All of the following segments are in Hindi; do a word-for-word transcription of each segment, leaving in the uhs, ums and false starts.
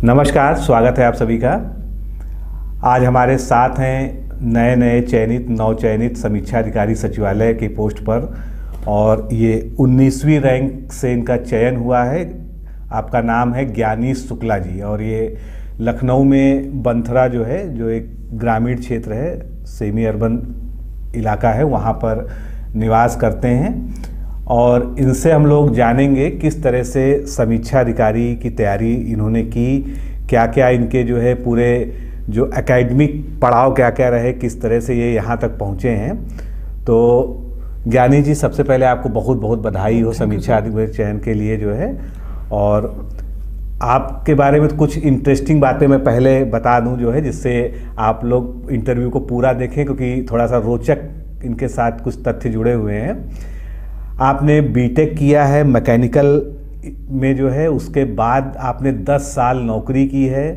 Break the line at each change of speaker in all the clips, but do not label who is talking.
नमस्कार, स्वागत है आप सभी का। आज हमारे साथ हैं नए नए चयनित नव चयनित समीक्षा अधिकारी सचिवालय की पोस्ट पर, और ये उन्नीसवीं रैंक से इनका चयन हुआ है। आपका नाम है ज्ञानी शुक्ला जी, और ये लखनऊ में बंथरा जो है, जो एक ग्रामीण क्षेत्र है, सेमी अर्बन इलाका है, वहाँ पर निवास करते हैं। और इनसे हम लोग जानेंगे किस तरह से समीक्षा अधिकारी की तैयारी इन्होंने की, क्या क्या इनके जो है पूरे जो एकेडमिक पड़ाव क्या क्या रहे, किस तरह से ये यहाँ तक पहुँचे हैं। तो ज्ञानी जी, सबसे पहले आपको बहुत बहुत बधाई हो समीक्षा अधिकारी चयन के लिए जो है। और आपके बारे में कुछ इंटरेस्टिंग बातें मैं पहले बता दूं जो है, जिससे आप लोग इंटरव्यू को पूरा देखें, क्योंकि थोड़ा सा रोचक इनके साथ कुछ तथ्य जुड़े हुए हैं। आपने बीटेक किया है मैकेनिकल में जो है, उसके बाद आपने दस साल नौकरी की है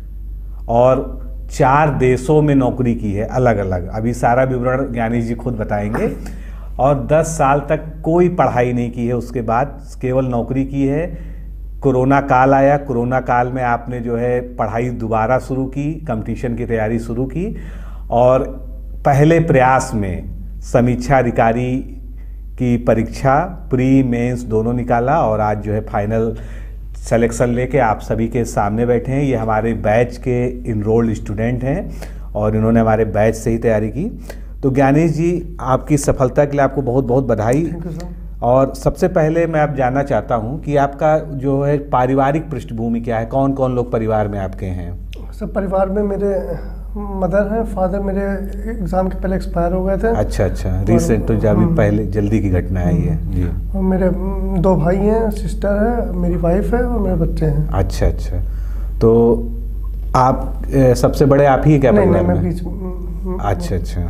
और चार देशों में नौकरी की है अलग अलग। अभी सारा विवरण ज्ञानी जी खुद बताएंगे। और दस साल तक कोई पढ़ाई नहीं की है, उसके बाद केवल नौकरी की है। कोरोना काल आया, कोरोना काल में आपने जो है पढ़ाई दोबारा शुरू की, कंपटीशन की तैयारी शुरू की, और पहले प्रयास में समीक्षा अधिकारी की परीक्षा प्री मेंस दोनों निकाला, और आज जो है फाइनल सिलेक्शन लेके आप सभी के सामने बैठे हैं। ये हमारे बैच के इनरोल्ड स्टूडेंट हैं और इन्होंने हमारे बैच से ही तैयारी की। तो ज्ञानी जी, आपकी सफलता के लिए आपको बहुत बहुत बधाई। और सबसे पहले मैं आप जानना चाहता हूं कि आपका जो है पारिवारिक पृष्ठभूमि क्या है, कौन कौन लोग परिवार में आपके हैं?
सब परिवार में मेरे मदर हैं, फादर मेरे एग्ज़ाम के पहले एक्सपायर हो गए थे।
अच्छा अच्छा, रिसेंट तो जब पहले जल्दी की घटना आई है जी।
और मेरे दो भाई हैं, सिस्टर है, मेरी वाइफ है और मेरे बच्चे हैं।
अच्छा अच्छा, तो आप ए, सबसे बड़े आप ही क्या
नहीं,
परिवार
नहीं,
में?
मैं बीच।
अच्छा अच्छा,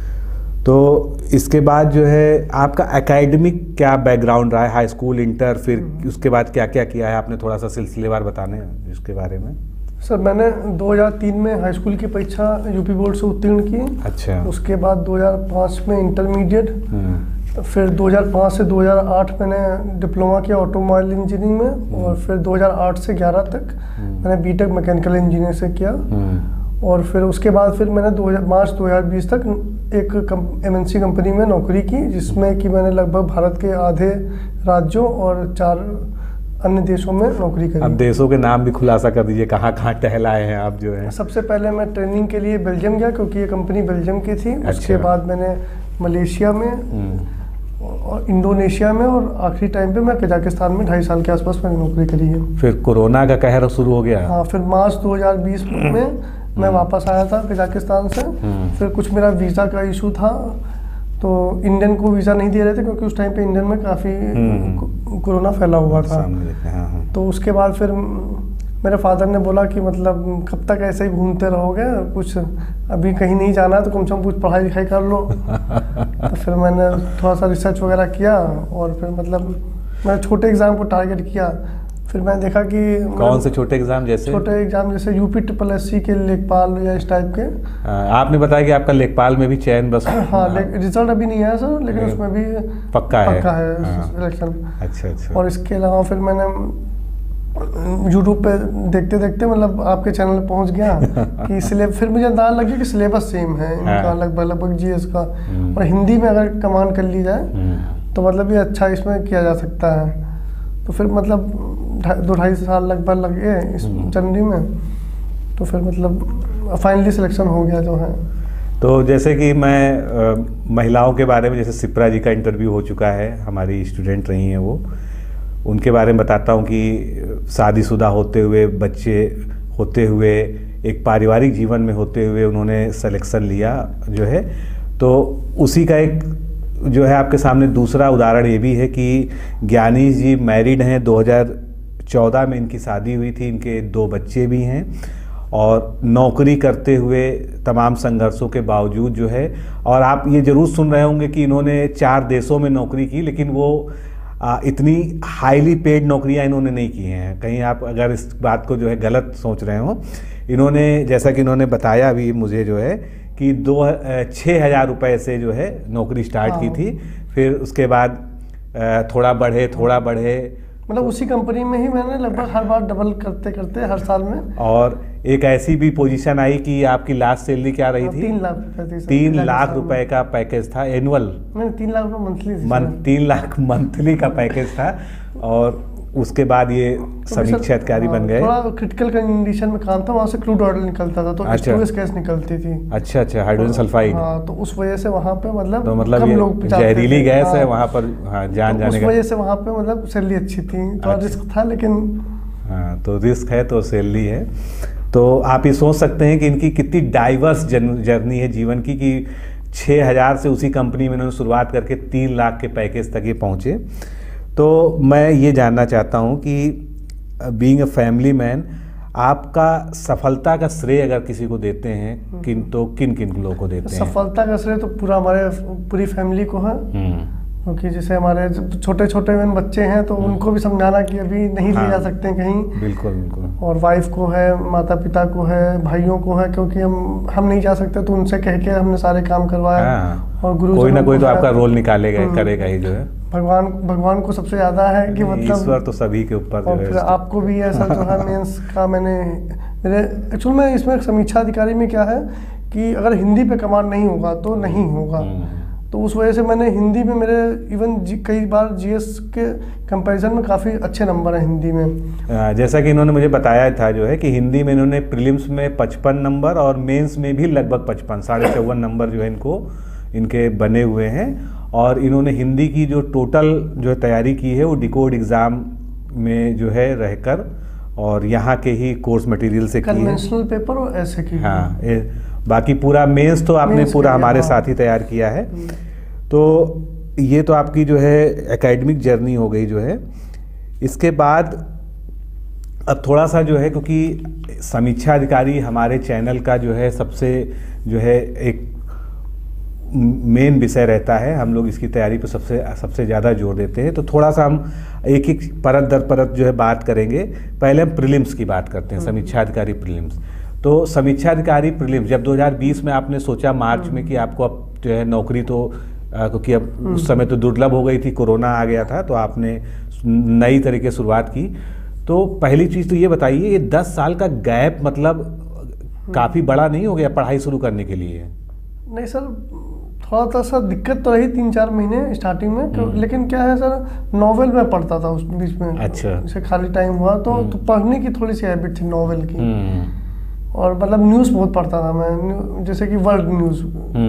तो इसके बाद जो है आपका एकेडमिक क्या बैकग्राउंड रहा है, हाई स्कूल, इंटर, फिर उसके बाद क्या क्या किया है आपने? थोड़ा सा सिलसिलेवार बताने इसके बारे में।
सर, मैंने दो हज़ार तीन में हाई स्कूल की परीक्षा यूपी बोर्ड से उत्तीर्ण की।
अच्छा।
उसके बाद दो हज़ार पाँच में इंटरमीडिएट, फिर दो हज़ार पाँच से दो हज़ार आठ मैंने डिप्लोमा किया ऑटोमोबाइल इंजीनियरिंग में, और फिर दो हज़ार आठ से ग्यारह तक मैंने बीटेक मैकेनिकल इंजीनियरिंग से किया। और फिर उसके बाद फिर मैंने दो हज़ार मार्च दो हज़ार बीस तक एक एमएनसी कंपनी में नौकरी की, जिसमें कि मैंने लगभग भारत के आधे राज्यों और चार अन्य देशों में नौकरी करी।
अब देशों के नाम भी खुलासा कर दीजिए, कहाँ कहाँ टहलाए हैं आप जो है?
सबसे पहले मैं ट्रेनिंग के लिए बेल्जियम गया, क्योंकि ये कंपनी बेल्जियम की थी।
अच्छा।
उसके बाद मैंने मलेशिया में और इंडोनेशिया में, और आखिरी टाइम पे मैं कजाकिस्तान में ढाई साल के आसपास मैंने नौकरी करी है।
फिर कोरोना का कहर शुरू हो गया।
हाँ, फिर मार्च दो हज़ार बीस में मैं वापस आया था कजाकिस्तान से। फिर कुछ मेरा वीज़ा का इशू था, तो इंडियन को वीज़ा नहीं दे रहे थे, क्योंकि उस टाइम पे इंडियन में काफ़ी कोरोना फैला हुआ था। तो उसके बाद फिर मेरे फादर ने बोला कि मतलब कब तक ऐसे ही घूमते रहोगे, कुछ अभी कहीं नहीं जाना है तो कम से कम कुछ पढ़ाई लिखाई कर लो। तो फिर मैंने थोड़ा सा रिसर्च वगैरह किया, और फिर मतलब मैंने छोटे एग्ज़ाम को टारगेट किया। फिर मैंने देखा कि
कौन से छोटे एग्जाम? जैसे
छोटे एग्जाम जैसे यूपी ट्रिपल एस सी के लेखपाल या इस टाइप के।
आ, आपने बताया कि आपका लेखपाल में भी चयन बस
हाँ, रिजल्ट अभी नहीं आया सर, लेकिन उसमें भी
पक्का है
पक्का है
हाँ।
सिलेक्शन।
अच्छा अच्छा।
और इसके अलावा फिर मैंने यूट्यूब पे देखते देखते मतलब आपके चैनल पे पहुंच गया कि सिलेब फिर मुझे अंदाजा लग गया कि सिलेबस सेम है इनका, लगभग लगभग जीएस का, और हिंदी में अगर कमांड कर ली जाए तो मतलब ये अच्छा इसमें किया जा सकता है। तो फिर मतलब दो ढाई साल लगभग लगे इस जर्नी में, तो फिर मतलब फाइनली सिलेक्शन हो गया जो है।
तो जैसे कि मैं आ, महिलाओं के बारे में, जैसे सिप्रा जी का इंटरव्यू हो चुका है, हमारी स्टूडेंट रही हैं वो, उनके बारे में बताता हूँ कि शादीशुदा होते हुए, बच्चे होते हुए, एक पारिवारिक जीवन में होते हुए उन्होंने सिलेक्शन लिया जो है। तो उसी का एक जो है आपके सामने दूसरा उदाहरण ये भी है कि ज्ञानी जी मैरिड हैं, दो हज़ार चौदह में इनकी शादी हुई थी, इनके दो बच्चे भी हैं, और नौकरी करते हुए तमाम संघर्षों के बावजूद जो है, और आप ये ज़रूर सुन रहे होंगे कि इन्होंने चार देशों में नौकरी की, लेकिन वो आ, इतनी हाईली पेड नौकरियां इन्होंने नहीं की हैं। कहीं आप अगर इस बात को जो है गलत सोच रहे हो, इन्होंने जैसा कि इन्होंने बताया अभी मुझे जो है कि दो छः हज़ार रुपये से जो है नौकरी स्टार्ट की थी, फिर उसके बाद थोड़ा बढ़े थोड़ा बढ़े
मतलब उसी कंपनी में ही मैंने लगभग हर बार डबल करते करते हर साल में।
और एक ऐसी भी पोजीशन आई कि आपकी लास्ट सैलरी क्या रही थी?
तीन लाख रुपए थी सर।
तीन लाख रुपए का पैकेज था एनुअल?
नहीं, तीन लाख रुपए मंथली थी
मन, तीन लाख मंथली का पैकेज था। और उसके बाद ये समीक्षा अधिकारी बन गए।
थोड़ा क्रिटिकल कंडीशन में काम था, वहाँ से क्रूड ऑयल निकलता था, तो
अच्छा।
स्टोरेज गैस निकलती थी।
अच्छा अच्छा, हाइड्रोजन सल्फाइड।
हाँ, तो उस वजह से वहाँ पे मतलब
तो मतलब
कम
ये
लोग
जहरीली गैस
हाँ,
है वहाँ पर, हाँ, जान
तो
जाने
उस
का।
वजह से वहाँ पे मतलब सैलरी अच्छी थी, थोड़ा
अच्छा।
रिस्क था लेकिन।
हाँ, तो रिस्क है तो सैलरी है। तो आप ये सोच सकते हैं कि इनकी कितनी डाइवर्स जर्नी है जीवन की, कि छः हज़ार से उसी कंपनी में इन्होंने शुरुआत करके तीन लाख के पैकेज तक ये पहुँचे। तो मैं ये जानना चाहता हूँ कि बीइंग अ फैमिली मैन, आपका सफलता का श्रेय अगर किसी को देते हैं किन तो किन किन लोगों को देते हैं?
सफलता का श्रेय तो पूरा हमारे पूरी फैमिली को है, क्योंकि जैसे हमारे छोटे छोटे बच्चे हैं तो उनको भी समझाना कि अभी नहीं ले जा सकते कहीं।
बिल्कुल बिल्कुल।
और वाइफ को है, माता पिता को है, भाइयों को है, क्योंकि हम हम नहीं जा सकते तो उनसे कह के हमने सारे काम करवाया।
हाँ,
और गुरु
कोई ना कोई तो आपका रोल निकालेगा, करेगा ही जो है।
भगवान भगवान को सबसे ज्यादा है कि मतलब
ईश्वर तो सभी के ऊपर।
और फिर आपको भी है सर, जो है मेंस का मैंने मेरे एक्चुअल में इसमें समीक्षा अधिकारी में क्या है कि अगर हिंदी पे कमांड नहीं होगा तो नहीं होगा, तो उस वजह से मैंने हिंदी में मेरे इवन कई बार जीएस के कंपैरिजन में काफ़ी अच्छे नंबर हैं हिंदी में।
जैसा कि इन्होंने मुझे बताया था जो है कि हिंदी में इन्होंने प्रीलिम्स में पचपन नंबर और मेंस में भी लगभग पचपन साढ़े चौवन नंबर जो है इनको इनके बने हुए हैं। और इन्होंने हिंदी की जो टोटल जो तैयारी की है वो डिकोड एग्ज़ाम में जो है रहकर और यहाँ के ही कोर्स मटेरियल से की है।
कन्वेंशनल पेपर और ऐसे की।
हाँ, ए, बाकी पूरा मेंस तो आपने पूरा हमारे साथ ही तैयार किया है। तो ये तो आपकी जो है एकेडमिक जर्नी हो गई जो है। इसके बाद अब थोड़ा सा जो है, क्योंकि समीक्षा अधिकारी हमारे चैनल का जो है सबसे जो है एक मेन विषय रहता है, हम लोग इसकी तैयारी पर सबसे सबसे ज़्यादा जोर देते हैं। तो थोड़ा सा हम एक एक परत दर परत जो है बात करेंगे। पहले हम प्रीलिम्स की बात करते हैं, समीक्षा अधिकारी प्रीलिम्स। तो समीक्षा अधिकारी प्रीलिम्स जब दो हज़ार बीस में आपने सोचा मार्च में कि आपको अब जो है नौकरी, तो क्योंकि अब उस समय तो दुर्लभ हो गई थी, कोरोना आ गया था, तो आपने नई तरीके शुरुआत की। तो पहली चीज़ तो ये बताइए, ये दस साल का गैप मतलब काफ़ी बड़ा नहीं हो गया पढ़ाई शुरू करने के लिए?
नहीं सर, थोड़ा सा सर दिक्कत तो रही तीन चार महीने स्टार्टिंग में, लेकिन क्या है सर, नॉवेल में पढ़ता था उस बीच में। अच्छा। जैसे खाली टाइम हुआ तो, तो पढ़ने की थोड़ी सी हैबिट थी नॉवेल की। और मतलब न्यूज़ बहुत पढ़ता था मैं, जैसे कि वर्ल्ड न्यूज़।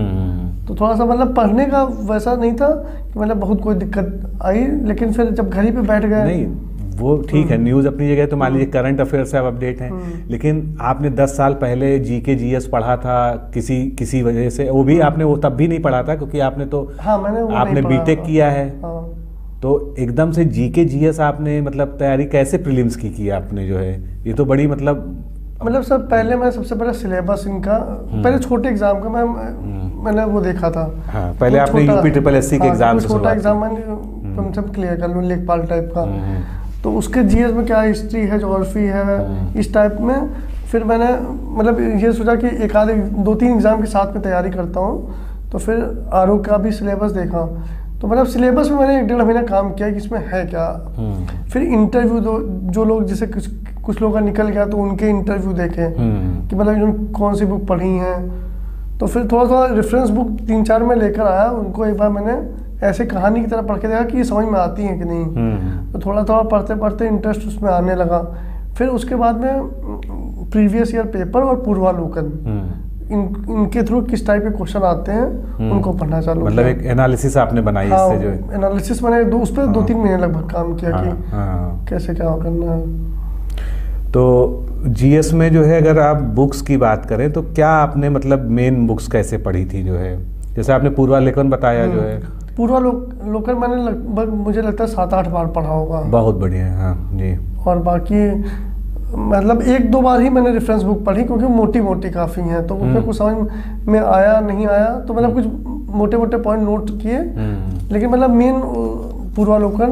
तो थोड़ा सा मतलब पढ़ने का वैसा नहीं था कि मतलब बहुत कोई दिक्कत आई, लेकिन फिर जब घर ही पे बैठ गए।
नहीं वो ठीक है, न्यूज़ अपनी जगह, तो मान लीजिए करंट अफेयर से आप अपडेट हैं, लेकिन आपने दस साल पहले जीके जीएस पढ़ा था किसी किसी वजह से, वो भी आपने वो तब भी नहीं पढ़ा था क्योंकि आपने तो
हाँ, मैंने वो
आपने बीटेक किया है। हाँ। तो एकदम से जीके जीएस आपने मतलब तैयारी कैसे प्रीलिम्स की की आपने जो है, ये तो बड़ी मतलब
मतलब सर पहले मैं सबसे पहले सिलेबस इनका पहले छोटे एग्जाम का मैं मैंने वो देखा था।
हाँ, पहले आपने यूपी ट्रिपल एससी के एग्जाम से
छोटा एग्जाम मैंने कम से कम क्लियर कर लूँ, लेखपाल टाइप का। तो उसके जीएस में क्या हिस्ट्री है, ज्योग्राफी है, इस टाइप में। फिर मैंने मतलब ये सोचा कि एक आधे दो तीन एग्जाम के साथ में तैयारी करता हूँ, तो फिर आर का भी सिलेबस देखा। तो मतलब सिलेबस में मैंने एक डेढ़ महीना काम किया कि इसमें है क्या। फिर इंटरव्यू दो, जो लोग जैसे कुछ कुछ लोग का निकल गया तो उनके इंटरव्यू देखे कि मतलब इन्होंने कौन सी बुक पढ़ी हैं। तो फिर थोड़ा थोड़ा रेफरेंस बुक तीन चार में लेकर आया, उनको एक बार मैंने ऐसे कहानी की तरह पढ़ के देखा कि ये समझ में आती है कि नहीं। तो थोड़ा थोड़ा पढ़ते पढ़ते इंटरेस्ट उसमें आने लगा। फिर उसके बाद में प्रीवियस ईयर पेपर और पूर्वालोकन, इन इनके थ्रू किस टाइप के क्वेश्चन आते हैं उनको पढ़ना चालू
मतलब एक एनालिसिस आपने बनाई। हाँ, इससे जो
एनालिसिस मैंने दो उस पर दो तीन महीने लगभग काम किया। हाँ, कि हाँ, कैसे क्या करना है।
तो जीएस में जो है अगर आप बुक्स की बात करें तो क्या आपने मतलब मेन बुक्स कैसे पढ़ी थी जो है, जैसे आपने पूर्वालेखन बताया जो है।
पूर्वालोकन मैंने लगभग मुझे लगता है सात आठ बार पढ़ा होगा।
बहुत बढ़िया। हाँ जी।
और बाकी मतलब एक दो बार ही मैंने रेफरेंस बुक पढ़ी क्योंकि मोटी मोटी काफ़ी हैं, तो उसमें कुछ समझ में आया नहीं आया, तो मतलब कुछ मोटे मोटे पॉइंट नोट किए। लेकिन मतलब मेन पूर्वालोकन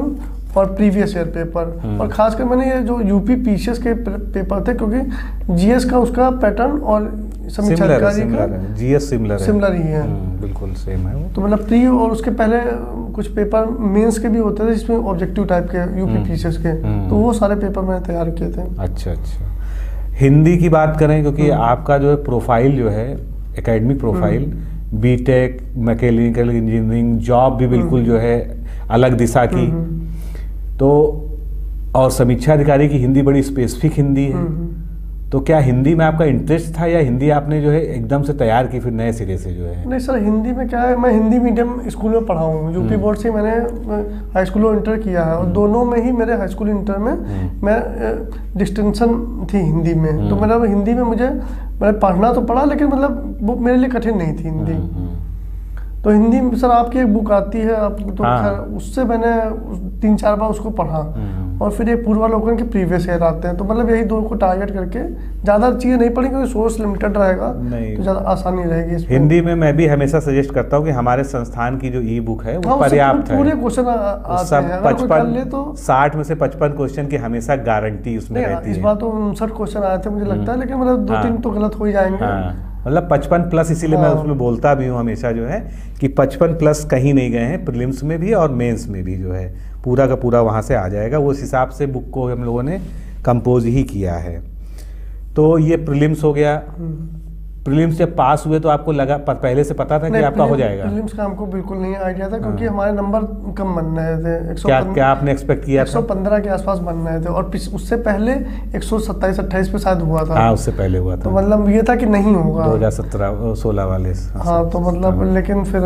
और प्रीवियस ईयर पेपर, और खासकर मैंने ये जो यूपी पीसीएस के पेपर थे, क्योंकि जीएस का उसका पैटर्न और समीक्षा अधिकारी का
जीएस सिमिलर
सिमिलर ही है,
बिल्कुल सेम है वो।
तो मतलब प्री और उसके पहले कुछ पेपर मेंस के भी होते थे जिसमें ऑब्जेक्टिव टाइप के यूपी पीसीएस के, तो वो सारे पेपर मैंने तैयार किए थे।
अच्छा अच्छा, हिंदी की बात करें, क्योंकि आपका जो है प्रोफाइल जो है academic profile, BTech, mechanical engineering, job भी बिल्कुल जो है अलग दिशा की, तो और समीक्षा अधिकारी की हिंदी बड़ी स्पेसिफिक हिंदी है, तो क्या हिंदी में आपका इंटरेस्ट था या हिंदी आपने जो है एकदम से तैयार की फिर नए सिरे से जो है?
नहीं सर, हिंदी में क्या है, मैं हिंदी मीडियम स्कूल में पढ़ा हूँ, यूपी बोर्ड से मैंने हाई स्कूल में इंटर किया है, और दोनों में ही मेरे हाई स्कूल इंटर में मैं डिस्टिंक्शन थी हिंदी में, तो मतलब हिंदी में मुझे मैंने पढ़ना तो पढ़ा, लेकिन मतलब वो मेरे लिए कठिन नहीं थी हिंदी। तो हिंदी में सर आपकी एक बुक आती है, आप तो
हाँ।
उससे मैंने तीन चार बार उसको पढ़ा, और फिर एक पूर्वालोकन के प्रीवियस ईयर आते हैं, तो मतलब यही दो को टारगेट करके ज़्यादा चीज़ें नहीं पढ़ी, क्योंकि सोर्स लिमिटेड रहेगा, तो ज़्यादा आसानी रहेगी इसमें।
हिंदी में मैं भी हमेशा सजेस्ट करता हूँ कि हमारे संस्थान की जो ई बुक है वो पर्याप्त है,
पूरे क्वेश्चन आते हैं, अगर कोई कर ले तो
साठ में से पचपन क्वेश्चन की हमेशा गारंटी उसमें रहती है।
इस बार तो उनसठ क्वेश्चन आए थे मुझे लगता है, लेकिन मतलब दो तीन तो गलत हो ही जाएंगे,
मतलब पचपन प्लस, इसीलिए मैं उसमें बोलता भी हूँ हमेशा जो है कि पचपन प्लस कहीं नहीं गए हैं, प्रीलिम्स में भी और मेंस में भी जो है पूरा का पूरा वहाँ से आ जाएगा। वो उस हिसाब से बुक को हम लोगों ने कंपोज ही किया है। तो ये प्रीलिम्स हो गया, प्रीलिम्स जब पास हुए तो आपको लगा पर पहले से पता था कि आपका हो जाएगा?
प्रीलिम्स का हमको बिल्कुल नहीं आइडिया था, क्योंकि हमारे नंबर कम बन रहे थे,
क्या क्या आपने एक्सपेक्ट किया?
एक सौ पंद्रह के आसपास बन रहे थे, और उससे पहले एक सौ सत्ताईस अट्ठाईस पे शायद हुआ था।
हाँ, उससे पहले हुआ था,
तो मतलब ये था कि नहीं होगा
दो हज़ार सत्रह सोलह वाले।
हाँ, तो मतलब लेकिन फिर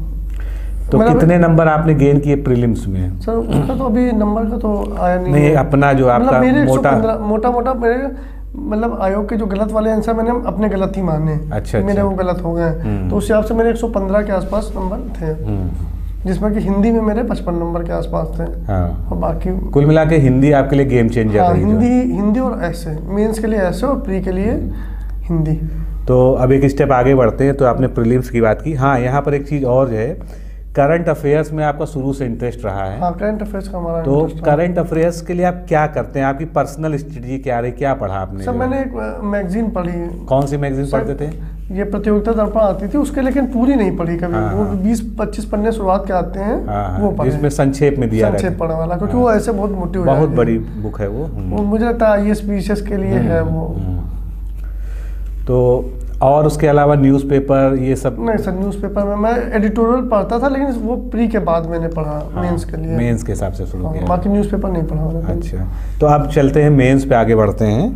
तो कितने नंबर आपने गेन किए प्रीलिम्स में?
सर उसका तो अभी नंबर का तो आया नहीं,
नहीं अपना जो आपका मोटा
मोटा मोटा मेरे मतलब आयोग के जो गलत वाले आंसर मैंने अपने गलत ही माने।
अच्छा,
मेरे वो गलत हो गए, तो उस हिसाब से मेरे एक सौ पंद्रह के आसपास नंबर थे, जिसमें कि हिंदी में मेरे पचपन नंबर के आसपास थे।
हाँ।
और बाकी
कुल मिला के हिंदी आपके लिए गेम चेंजर
हाँ,
रही।
हिंदी हिंदी और ऐसे मेंस के लिए ऐसे और प्री के लिए हिंदी।
तो अब एक स्टेप आगे बढ़ते हैं। तो आपने प्रीलिम्स की बात की, हाँ यहाँ पर एक चीज़ और है, करंट अफेयर्स में आपका शुरू से इंटरेस्ट रहा है।
हाँ, करंट अफेयर्स का हमारा
तो करंट अफेयर्स के लिए आप क्या करते हैं, आपकी पर्सनल स्ट्रेटजी क्या रही, क्या पढ़ा आपने?
सर मैंने एक मैगजीन पढ़ी।
कौन सी मैगजीन पढ़ते थे?
ये प्रतियोगिता दर्पण आती थी, उसके लेकिन पूरी नहीं पढ़ी कभी।
हाँ,
वो बीस पच्चीस पन्ने शुरुआत के आते हैं,
हाँ,
वो पढ़े,
जिसमें संक्षेप में दिया
संक्षेप पढ़ने वाला, क्योंकि
हाँ,
वो ऐसे बहुत मोटी हो
बहुत
जाएगी।
बड़ी बुक है वो,
वो मुझे लगता है I S P S S के लिए है वो।
तो और उसके अलावा न्यूज़पेपर ये सब?
नहीं सर, न्यूज़पेपर में मैं एडिटोरियल पढ़ता था, लेकिन वो प्री के बाद मैंने पढ़ा। हाँ, मेंस के लिए
मेंस के हिसाब से शुरू
हाँ,
किया,
बाकी न्यूज़पेपर नहीं पढ़ा मैंने।
अच्छा, तो अब चलते हैं मेंस पे, आगे बढ़ते हैं।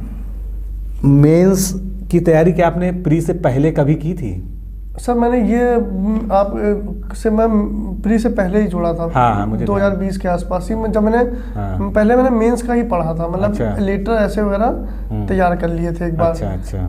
मेंस की तैयारी क्या आपने प्री से पहले कभी की थी?
सर मैंने ये आप से मैं प्री से पहले ही जुड़ा था।
हाँ, मुझे
दो हज़ार बीस के आसपास ही, जब मैंने हाँ, पहले मैंने मेंस का ही पढ़ा था, मतलब अच्छा, लेटर ऐसे वगैरह तैयार कर लिए थे एक बार।
अच्छा अच्छा,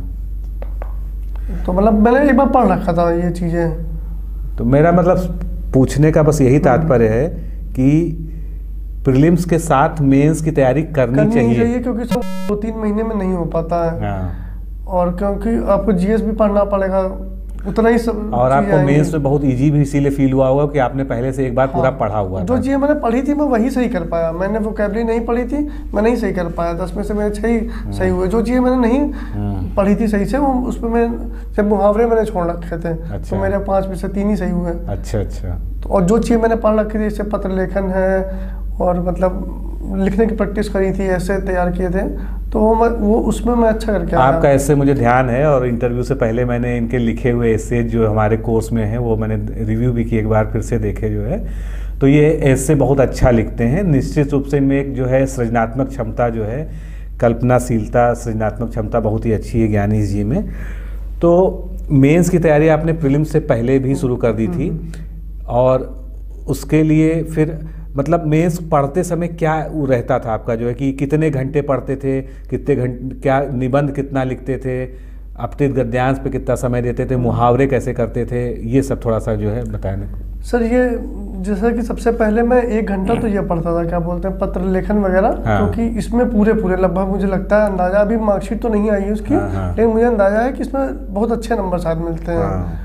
तो मतलब मैंने एक बार पढ़ रखा था ये चीज़ें।
तो मेरा मतलब पूछने का बस यही तात्पर्य है कि प्रीलिम्स के साथ मेंस की तैयारी करनी, करनी चाहिए, चाहिए
क्योंकि सब दो तीन महीने में नहीं हो पाता है।
हाँ।
और क्योंकि आपको जीएस भी पढ़ना पड़ेगा उतना ही सब,
और आपको मेंस में बहुत इजी भी इसीलिए फील हुआ होगा कि आपने पहले से एक बार हाँ, पूरा पढ़ा हुआ था।
जो चीज़ें मैंने पढ़ी थी मैं वही सही कर पाया, मैंने वोकैबुलरी नहीं पढ़ी थी, मैं नहीं सही कर पाया। दस में से मेरे छः ही सही हुए। जो चीज़ें मैंने नहीं पढ़ी थी सही से, वो उसमें मैं जब मुहावरे मैंने छोड़ रखे थे, तो मेरे पाँच में से तीन ही सही हुए।
अच्छा अच्छा।
तो और जो चीज़ें मैंने पढ़ रखी थी, जैसे पत्र लेखन है और मतलब लिखने की प्रैक्टिस करी थी, ऐसे तैयार किए थे, तो वो वो उसमें मैं अच्छा करके आया।
आपका ऐसे मुझे ध्यान है, और इंटरव्यू से पहले मैंने इनके लिखे हुए ऐसे जो हमारे कोर्स में हैं वो मैंने रिव्यू भी किए, एक बार फिर से देखे जो है। तो ये ऐसे बहुत अच्छा लिखते हैं। निश्चित रूप से इनमें एक जो है सृजनात्मक क्षमता जो है, कल्पनाशीलता, सृजनात्मक क्षमता बहुत ही अच्छी है ज्ञानी जी में। तो मेंस की तैयारी आपने प्रीलिम्स से पहले भी शुरू कर दी थी, और उसके लिए फिर मतलब मेंस पढ़ते समय क्या रहता था आपका जो है कि कितने घंटे पढ़ते थे, कितने घंटे, क्या निबंध कितना लिखते थे, अपने गद्यांश पे कितना समय देते थे, मुहावरे कैसे करते थे, ये सब थोड़ा सा जो है बताने।
सर ये जैसा कि सबसे पहले मैं एक घंटा तो ये पढ़ता था, क्या बोलते हैं, पत्र लेखन वगैरह, हाँ। क्योंकि इसमें पूरे पूरे लगभग मुझे लगता है अंदाजा, अभी मार्कशीट तो नहीं आई है उसकी, हाँ, हाँ। लेकिन मुझे अंदाजा है कि इसमें बहुत अच्छे नंबर शायद मिलते हैं। हाँ।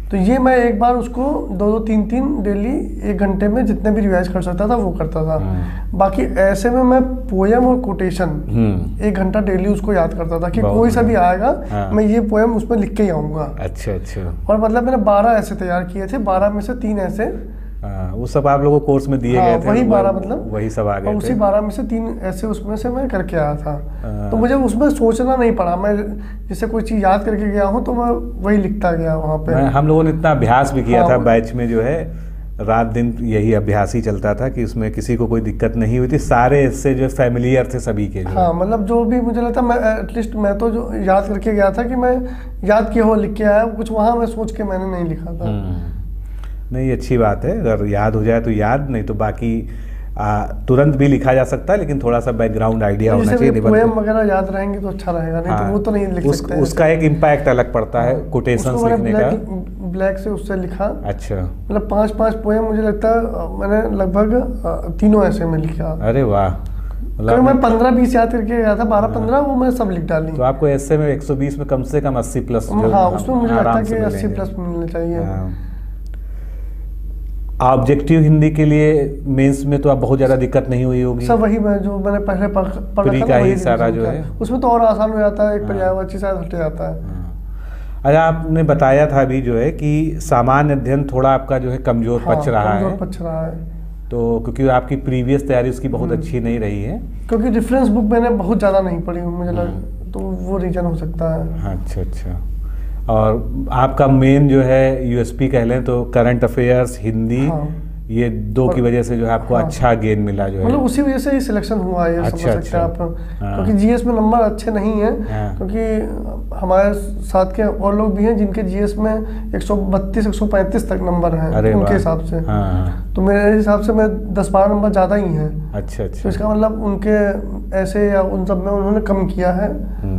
तो ये मैं एक बार उसको दो दो तीन तीन डेली एक घंटे में जितने भी रिवाइज कर सकता था वो करता था। बाकी ऐसे में मैं पोयम और कोटेशन एक घंटा डेली उसको याद करता था कि कोई सा भी आएगा हाँ। मैं ये पोयम उसमें लिख के ही आऊँगा।
अच्छा अच्छा।
और मतलब मैंने बारह ऐसे तैयार किए थे, बारह में से तीन ऐसे
आ, वो सब आप लोगों को कोर्स में दिए हाँ, गए थे,
वही बारह मतलब
वही सब आ गए
और उसी बारह में से तीन ऐसे उसमें से मैं करके आया था। तो मुझे उसमें सोचना नहीं पड़ा, मैं जैसे कोई चीज़ याद करके गया हूँ तो मैं वही लिखता गया वहाँ पे।
हम लोगों ने इतना अभ्यास भी किया हाँ, था बैच में, जो है रात दिन यही अभ्यास ही चलता था कि उसमें किसी को कोई दिक्कत नहीं हुई थी, सारे इससे जो फैमिलियर थे सभी के।
हाँ मतलब जो भी मुझे लगता मैं एटलीस्ट मैं तो जो याद करके गया था कि मैं याद किया हो लिख के आया, कुछ वहाँ मैं सोच के मैंने नहीं लिखा था।
नहीं अच्छी बात है, अगर याद हो जाए तो याद, नहीं तो बाकी आ, तुरंत भी लिखा जा सकता है, लेकिन थोड़ा सा बैकग्राउंड आइडिया होना चाहिए।
पोएम वगैरह याद रहेंगे तो अच्छा रहेगा, नहीं हाँ, तो वो तो नहीं लिख
उस,
सकते।
उसका एक इम्पैक्ट अलग पड़ता है कोटेशंस लिखने का।
ब्लैक से उससे लिखा।
अच्छा।
मतलब पांच पांच पोएम मुझे लगता है मैंने लगभग तीनों ऐसे में लिखा।
अरे वाह।
मतलब मैं पंद्रह बीस याद करके गया था, बारह पंद्रह वो मैं सब लिख डाली।
तो आपको ऐसे में एक सौ बीस में कम से कम अस्सी प्लस
हाँ उसमें मुझे लगता है कि अस्सी प्लस मिलना चाहिए।
ऑब्जेक्टिव हिंदी के लिए मेंस में तो आप बहुत ज़्यादा दिक्कत नहीं हुई होगी?
सब वही मैं जो मैंने पहले पढ़ा
था का ही सारा जो है
उसमें तो और आसान हो जाता है, एक पर्यायवाची शायद हट जाता है।
अच्छा आपने बताया था अभी जो है कि सामान्य अध्ययन थोड़ा आपका जो है कमजोर हाँ, पच रहा
कमजोर
है
पच रहा है
तो क्योंकि आपकी प्रीवियस तैयारी उसकी बहुत अच्छी नहीं रही है,
क्योंकि रेफरेंस बुक मैंने बहुत ज़्यादा नहीं पढ़ी मुझे लगा, तो वो रीजन हो सकता है।
अच्छा अच्छा। और आपका मेन जो है यूएसपी कह लें तो करंट अफेयर्स, हिंदी हाँ। ये दो की वजह से जो है आपको हाँ। अच्छा गेन मिला जो है,
मतलब उसी वजह से ही सिलेक्शन हुआ है। अच्छा, समझ सकते हैं आप हाँ। क्योंकि जीएस में नंबर अच्छे नहीं हैं हाँ। क्योंकि हमारे साथ के और लोग भी हैं जिनके जीएस में एक सौ बत्तीस एक सौ पैंतीस तक नंबर हैं उनके हिसाब से हाँ। तो मेरे हिसाब से मैं दस बारह नंबर ज़्यादा ही हैं।
अच्छा अच्छा।
तो इसका मतलब उनके ऐसे या उन सब में उन्होंने कम किया है।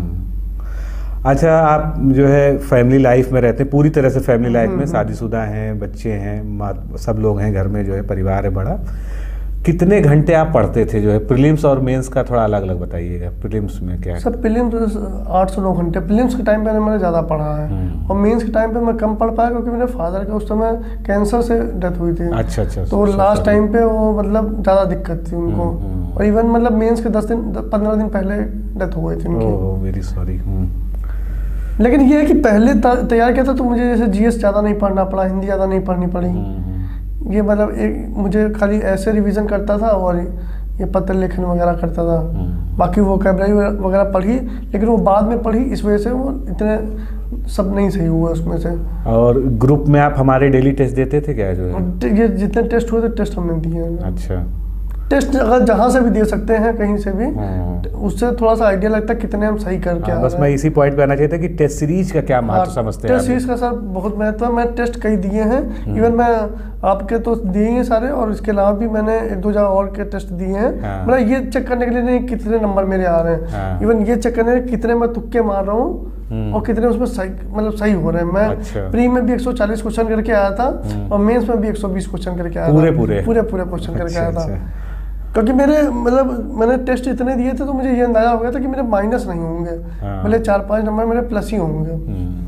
अच्छा आप जो है फैमिली लाइफ में रहते हैं, पूरी तरह से फैमिली लाइफ में, शादीशुदा हैं, बच्चे हैं, सब लोग हैं घर में, जो है परिवार है बड़ा, कितने घंटे आप पढ़ते थे जो है प्रीलिम्स और मेंस का थोड़ा अलग अलग बताइएगा। प्रीलिम्स में क्या?
सर प्रीलिम्स आठ से नौ घंटे प्रीलिम्स के टाइम पे मैंने ज़्यादा पढ़ा है और मेंस के टाइम पे मैं कम पढ़ पाया क्योंकि मेरे फादर के उस समय कैंसर से डेथ हुई थी।
अच्छा अच्छा।
तो लास्ट टाइम पे वो मतलब ज़्यादा दिक्कत थी उनको, और इवन मतलब मेंस के दस दिन पंद्रह दिन पहले डेथ हो गई थी उनकी।
Oh very sorry.
लेकिन ये है कि पहले तैयार किया था तो मुझे जैसे जीएस ज़्यादा नहीं पढ़ना पड़ा, हिंदी ज़्यादा नहीं पढ़नी पड़ी। ये मतलब एक मुझे खाली ऐसे रिवीजन करता था और ये पत्र लेखन वगैरह करता था, बाकी वो वोकैबुलरी वगैरह पढ़ी, लेकिन वो बाद में पढ़ी इस वजह से वो इतने सब नहीं सही हुआ उसमें से।
और ग्रुप में आप हमारे डेली टेस्ट देते थे क्या? जो है
ये जितने टेस्ट हुए थे टेस्ट हमने दिए हैं।
अच्छा।
टेस्ट अगर जहाँ से भी दे सकते हैं कहीं से भी, उससे थोड़ा सा आइडिया लगता है कितने हम सही करके
हाँ, बस मैं इसी पॉइंट पे आना चाहता था कि टेस्ट सीरीज का क्या महत्व समझते हैं?
टेस्ट सीरीज का सर बहुत महत्व है। मैं टेस्ट कई दिए हैं, इवन मैं आपके तो दिए हैं सारे, और इसके अलावा भी मैंने एक दो जगह और के टेस्ट दिए हैं। मतलब ये चेक करने के लिए नहीं कितने नंबर मेरे आ रहे हैं, इवन ये चेक करने के कितने मैं तुक्के मार रहा हूँ और कितने उसमें सही मतलब सही हो रहे हैं। मैं अच्छा। प्री में भी एक सौ चालीस क्वेश्चन करके आया था और मेंस में भी एक सौ बीस क्वेश्चन करके आया था, पूरे पूरे पूरे पूरे क्वेश्चन करके आया था। क्योंकि मेरे मतलब मैंने टेस्ट इतने दिए थे तो मुझे ये अंदाजा हो गया था कि मेरे माइनस नहीं होंगे, मतलब चार पांच नंबर मेरे प्लस ही होंगे।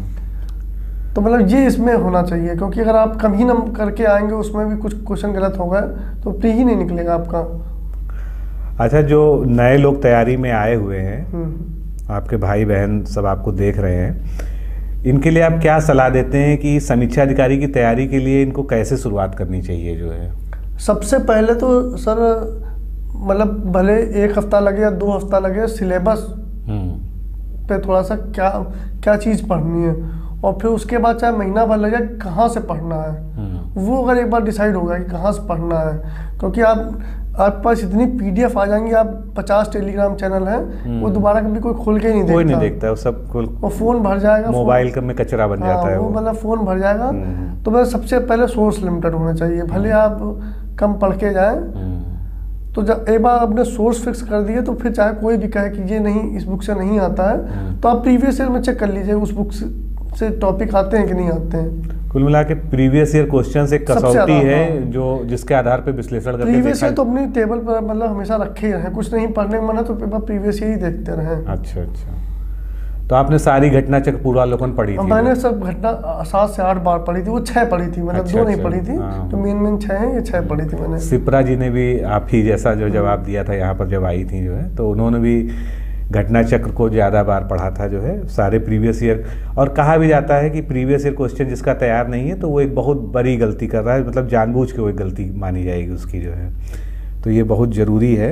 तो मतलब ये इसमें होना चाहिए, क्योंकि अगर आप कम ही नंबर करके आएंगे उसमें भी कुछ क्वेश्चन गलत हो गए तो प्री ही नहीं निकलेगा आपका।
अच्छा, जो नए लोग तैयारी में आए हुए हैं, आपके भाई बहन सब आपको देख रहे हैं, इनके लिए आप क्या सलाह देते हैं कि समीक्षा अधिकारी की तैयारी के लिए इनको कैसे शुरुआत करनी चाहिए? जो है
सबसे पहले तो सर मतलब भले एक हफ्ता लगे या दो हफ्ता लगे, सिलेबस पे थोड़ा सा क्या क्या चीज़ पढ़नी है, और फिर उसके बाद चाहे महीना भर लगे कहाँ से पढ़ना है, वो अगर एक बार डिसाइड होगा कि कहाँ से पढ़ना है। क्योंकि आप आपके पास इतनी पीडीएफ आ जाएंगी, आप पचास टेलीग्राम चैनल हैं, वो दोबारा कभी कोई खोल के ही नहीं देखता,
कोई नहीं देखता, वो सब
वो फोन भर जाएगा,
मोबाइल में कचरा बन जाता है,
वो मतलब फोन भर जाएगा। तो मतलब सबसे पहले सोर्स लिमिटेड होना चाहिए, भले आप कम पढ़ के जाएं, तो जब एक बार आपने सोर्स फिक्स कर दिए तो फिर चाहे कोई भी कहे कि ये नहीं इस बुक से नहीं आता है, तो आप प्रीवियस ईयर में चेक कर लीजिए उस बुक से टॉपिक आते हैं कि नहीं आते हैं।
कुल मिला के प्रीवियस ईयर क्वेश्चन एक कसौटी है जो जिसके आधार पे विश्लेषण करके
प्रीवियस ईयर तो अपनी टेबल पर मतलब हमेशा रखे ही रहे, कुछ नहीं पढ़ने का मन है तो प्रीवियस ईयर ही देखते रहे।
अच्छा अच्छा। तो आपने सारी घटना चक्र पूर्वालोकन पढ़ी थी?
मैंने सब घटना सात से आठ बार पढ़ी थी, वो छह पढ़ी थी, मतलब
अच्छा,
दो नहीं
अच्छा,
पढ़ी थी।
हाँ।
तो मेन मेन छह हैं, ये छह पढ़ी थी मैंने।
सिप्रा जी ने भी आप ही जैसा जो जवाब दिया था यहाँ पर जब आई थी जो है, तो उन्होंने भी घटना चक्र को ज़्यादा बार पढ़ा था जो है, सारे प्रीवियस ईयर। और कहा भी जाता है कि प्रीवियस ईयर क्वेश्चन जिसका तैयार नहीं है तो वो एक बहुत बड़ी गलती कर रहा है, मतलब जानबूझ के वो एक गलती मानी जाएगी उसकी जो है। तो ये बहुत ज़रूरी है।